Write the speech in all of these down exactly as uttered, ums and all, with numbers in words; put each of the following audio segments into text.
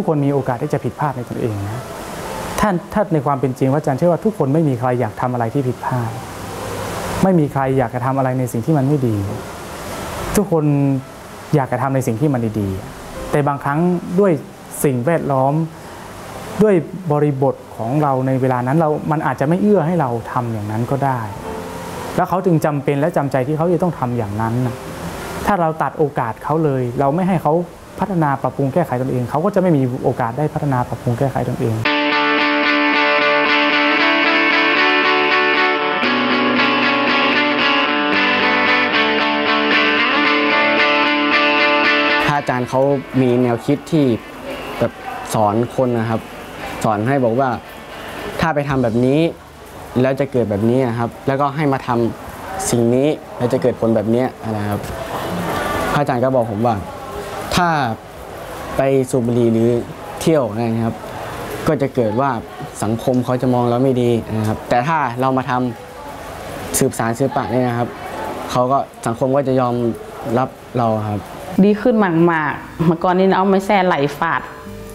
กคนมีโอกาสที่จะผิดพลาดในตนเองนะท่านถ้าในความเป็นจริงว่าอาจารย์เชื่อว่าทุกคนไม่มีใครอยากทำอะไรที่ผิดพลาดไม่มีใครอยากจะทำอะไรในสิ่งที่มันไม่ดีทุกคนอยากจะทำในสิ่งที่มันดีๆแต่บางครั้งด้วยสิ่งแวดล้อมด้วยบริบทของเราในเวลานั้นเรามันอาจจะไม่เอื้อให้เราทำอย่างนั้นก็ได้แล้วเขาจึงจำเป็นและจำใจที่เขาจะต้องทำอย่างนั้นถ้าเราตัดโอกาสเขาเลยเราไม่ให้เขาพัฒนาปรับปรุงแก้ไขตนเองเขาก็จะไม่มีโอกาสได้พัฒนาปรับปรุงแก้ไขตนเองอาจารย์เขามีแนวคิดที่แบบสอนคนนะครับสอนให้บอกว่าถ้าไปทำแบบนี้แล้วจะเกิดแบบนี้ครับแล้วก็ให้มาทำสิ่งนี้แล้วจะเกิดผลแบบนี้นะครับอาจารย์ก็บอกผมว่าถ้าไปสูบบุหรี่หรือเที่ยวนะครับก็จะเกิดว่าสังคมเขาจะมองเราไม่ดีนะครับแต่ถ้าเรามาทำสืบสารศิลปะนี่นะครับเขาก็สังคมก็จะยอมรับเราครับดีขึ้นมากๆเมื่อก่อนนี้เอาไม่แซ่ไหลฟาด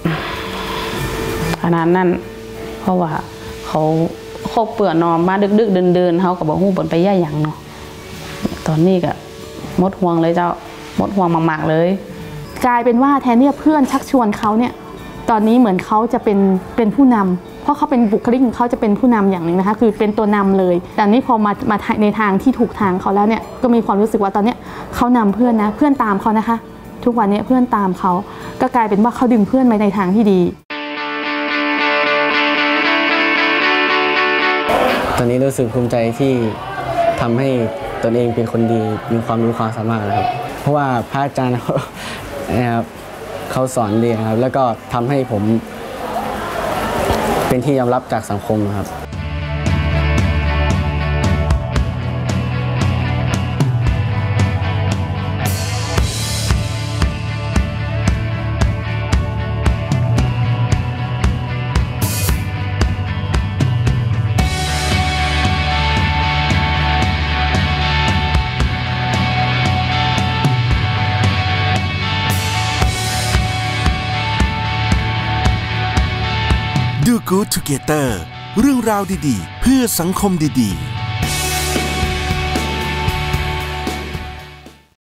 ขนาดนั้นเพราะว่าเขาโคกเปื่อนอนมาดึกๆเดินๆเขาก็บอกหูบนไปย่าอย่างเนาะตอนนี้ก็มดห่วงเลยเจ้ามดห่วงมากๆเลยกลายเป็นว่าแทนที่เพื่อนชักชวนเขาเนี่ยตอนนี้เหมือนเขาจะเป็นเป็นผู้นำเพราะเขาเป็นบุคลิกของเขาจะเป็นผู้นำอย่างหนึ่งนะคะคือเป็นตัวนำเลยแต่นี้พอมามาในทางที่ถูกทางเขาแล้วเนี่ยก็มีความรู้สึกว่าตอนนี้เขานำเพื่อนนะเพื่อนตามเขานะคะทุกวันนี้เพื่อนตามเขาก็กลายเป็นว่าเขาดึงเพื่อนไปในทางที่ดีตอนนี้รู้สึกภูมิใจที่ทำให้ตนเองเป็นคนดีมีความรู้ความสามารถนะครับเพราะว่าพระอาจารย์นะครับเขาสอนดีครับแล้วก็ทำให้ผมเป็นที่ยอมรับจากสังคมครับ Do Good Together เรื่องราวดีๆเพื่อสังคมดีๆ